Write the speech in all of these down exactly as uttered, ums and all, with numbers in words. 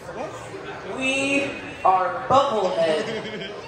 We are Bufflehead.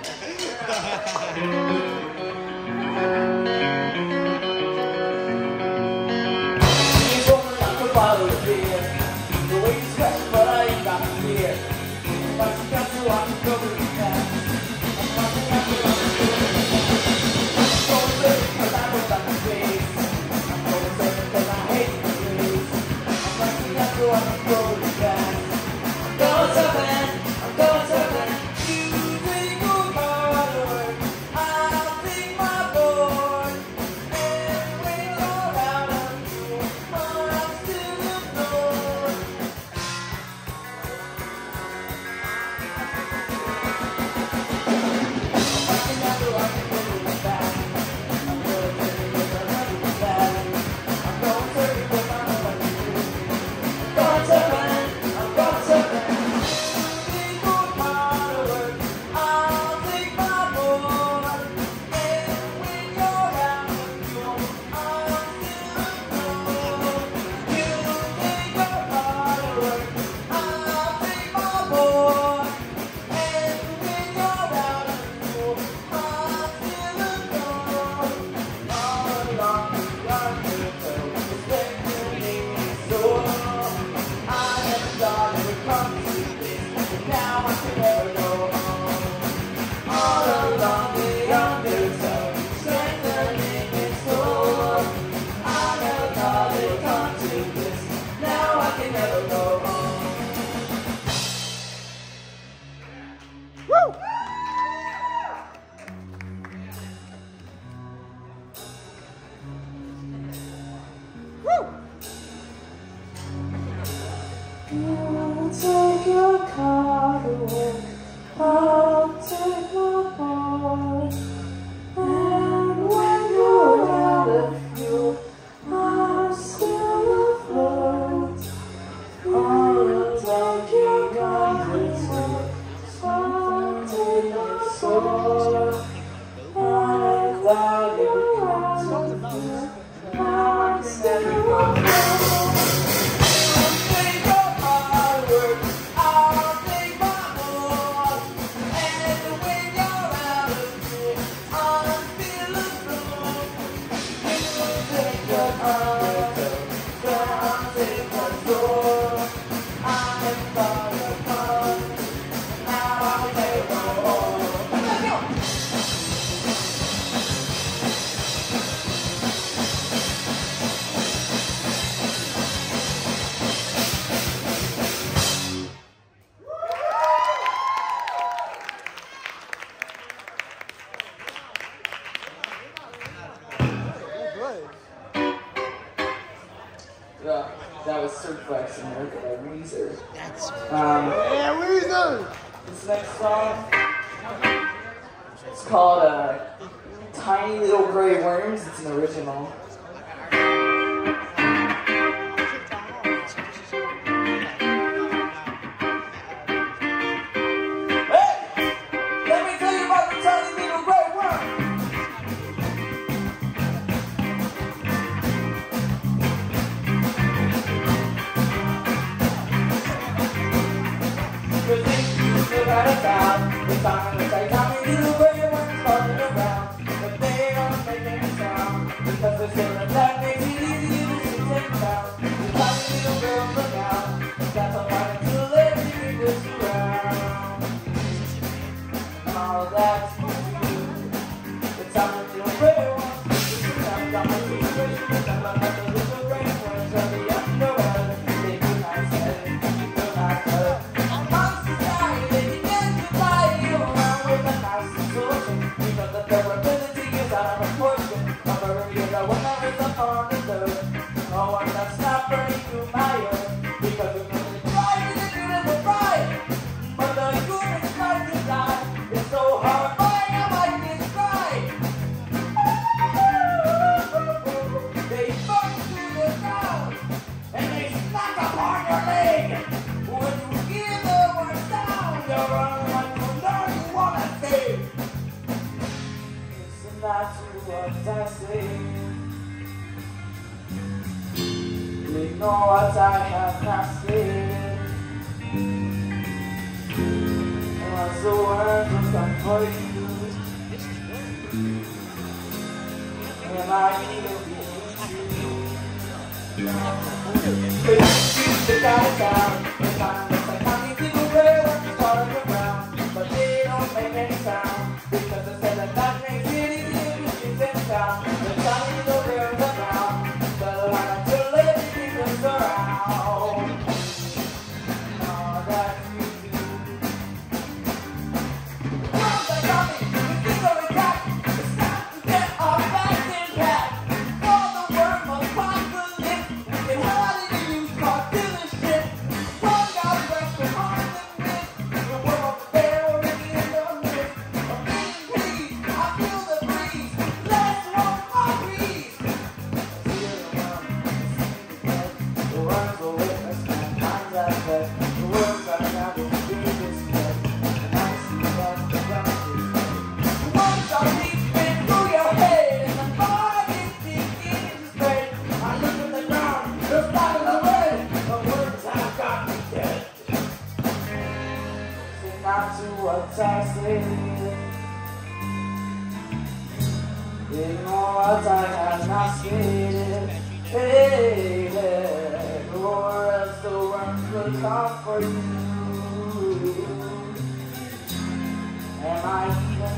I'll take your car to work, I'll take my boy, and when you're out of fuel, I'm still afloat. I'll take your car to work, I'll take my soul, and while you're out of fuel, I'm still afloat. Yeah, that was Surflex America by Weezer. That's Um, yeah, Weezer. This next song, it's called uh, Tiny Little Gray Worms. It's an original. About the time that they got me little gray ones floating around, but they don't make any sound because they're still in that makes it easy to sit and down. The tiny little girls look out, that's all right until they really twist around. Oh, that's good. The tiny little gray ones, the time got my feet switched, the time I got the little gray ones on the underwear. They do not say, do not hurt. Because the durability is out of proportion. I'm a regular when I was up on the dirt. No one that's not burning through my earth. Because the moon is bright and the beautiful bright. But the humans like to die. It's so horrifying I might describe. They burn through the ground and they snack upon your leg. When you hear the word sound, you're on like you know you wanna stay. Not to what I say. Ignore what I have not said. for you. Am I even but you choose to die down. The time looks like honey people wear when you're falling around. But they don't make any sound. Because I said that that makes it easier to streets and town. The tiny little girls around. The line until everything looks around. And all that you do. Girls like honey, the thing of a cat. It's time to get our bags in pack. All the world must pop the lip. And how did you use called dealing shit? One got left behind the myth. The world there already in the midst of being pleased. I feel the breeze. Let's walk my breeze. Feel around, the words will witness my mind's at best. The words I have will be dismissed. And I see that the ground is dead. The words are leaping through your head. And the fire is beginning to spread. I look at the ground, they're flying away. The words have got me dead. Say not to what I say. Ignore what I have not stated. Hey, or else the worms will come for you. Am I even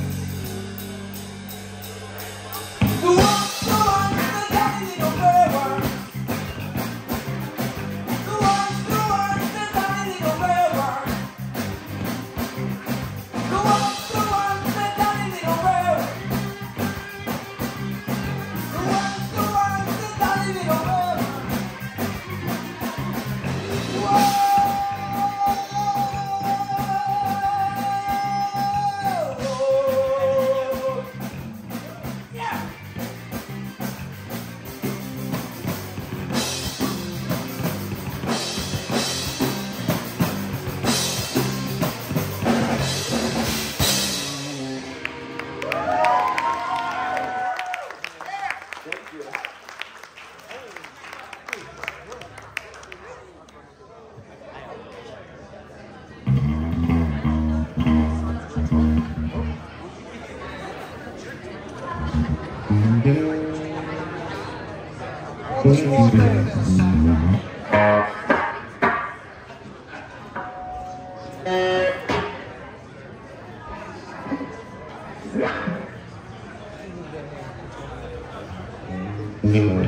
the ones, the ones, the tiny little gray worms. The ones, the ones, the tiny little gray worms. The ones, the ones, the tiny little gray worms. The ones, the ones, the tiny little gray worms. Whoa! Yeah! Thank you. Mm-hmm.